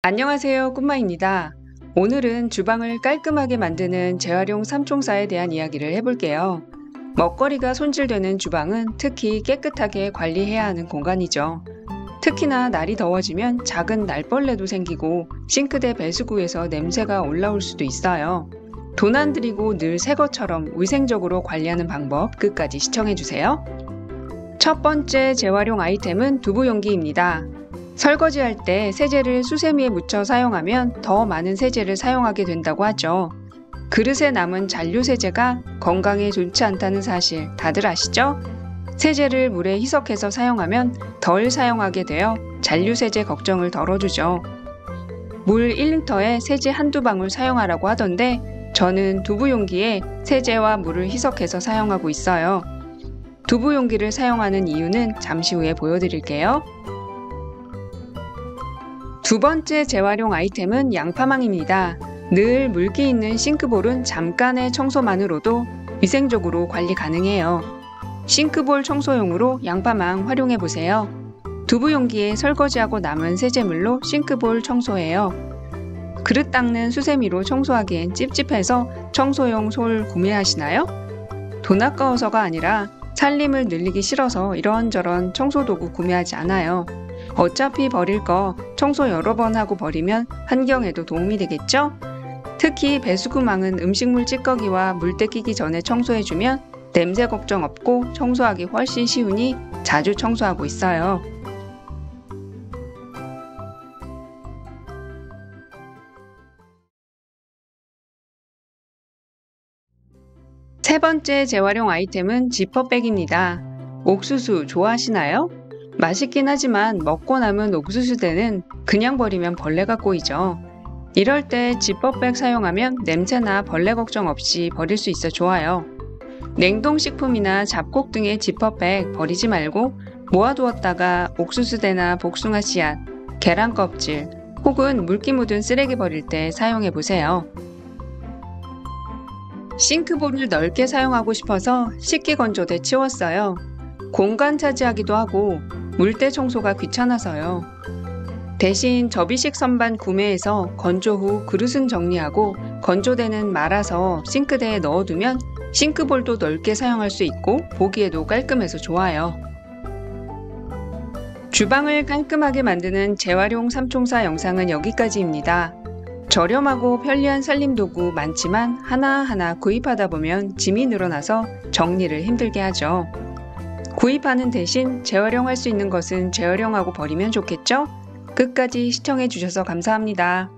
안녕하세요, 꿈마입니다. 오늘은 주방을 깔끔하게 만드는 재활용 삼총사에 대한 이야기를 해볼게요. 먹거리가 손질되는 주방은 특히 깨끗하게 관리해야 하는 공간이죠. 특히나 날이 더워지면 작은 날벌레도 생기고 싱크대 배수구에서 냄새가 올라올 수도 있어요. 돈 안 들이고 늘 새 것처럼 위생적으로 관리하는 방법 끝까지 시청해주세요. 첫 번째 재활용 아이템은 두부용기입니다. 설거지할 때 세제를 수세미에 묻혀 사용하면 더 많은 세제를 사용하게 된다고 하죠. 그릇에 남은 잔류세제가 건강에 좋지 않다는 사실 다들 아시죠? 세제를 물에 희석해서 사용하면 덜 사용하게 되어 잔류세제 걱정을 덜어주죠. 물 1리터에 세제 한두 방울 사용하라고 하던데 저는 두부용기에 세제와 물을 희석해서 사용하고 있어요. 두부용기를 사용하는 이유는 잠시 후에 보여드릴게요. 두 번째 재활용 아이템은 양파망입니다. 늘 물기 있는 싱크볼은 잠깐의 청소만으로도 위생적으로 관리 가능해요. 싱크볼 청소용으로 양파망 활용해보세요. 두부용기에 설거지하고 남은 세제물로 싱크볼 청소해요. 그릇 닦는 수세미로 청소하기엔 찝찝해서 청소용 솔 구매하시나요? 돈 아까워서가 아니라 살림을 늘리기 싫어서 이런저런 청소도구 구매하지 않아요. 어차피 버릴 거 청소 여러 번 하고 버리면 환경에도 도움이 되겠죠? 특히 배수구망은 음식물 찌꺼기와 물때 끼기 전에 청소해주면 냄새 걱정 없고 청소하기 훨씬 쉬우니 자주 청소하고 있어요. 세 번째 재활용 아이템은 지퍼백입니다. 옥수수 좋아하시나요? 맛있긴 하지만 먹고 남은 옥수수대는 그냥 버리면 벌레가 꼬이죠. 이럴 때 지퍼백 사용하면 냄새나 벌레 걱정 없이 버릴 수 있어 좋아요. 냉동식품이나 잡곡 등의 지퍼백 버리지 말고 모아두었다가 옥수수대나 복숭아 씨앗, 계란 껍질 혹은 물기 묻은 쓰레기 버릴 때 사용해보세요. 싱크볼을 넓게 사용하고 싶어서 식기건조대 치웠어요. 공간 차지하기도 하고 물때 청소가 귀찮아서요. 대신 접이식 선반 구매해서 건조 후 그릇은 정리하고 건조대는 말아서 싱크대에 넣어두면 싱크볼도 넓게 사용할 수 있고 보기에도 깔끔해서 좋아요. 주방을 깔끔하게 만드는 재활용 삼총사 영상은 여기까지입니다. 저렴하고 편리한 살림도구 많지만 하나하나 구입하다 보면 짐이 늘어나서 정리를 힘들게 하죠. 구입하는 대신 재활용할 수 있는 것은 재활용하고 버리면 좋겠죠? 끝까지 시청해 주셔서 감사합니다.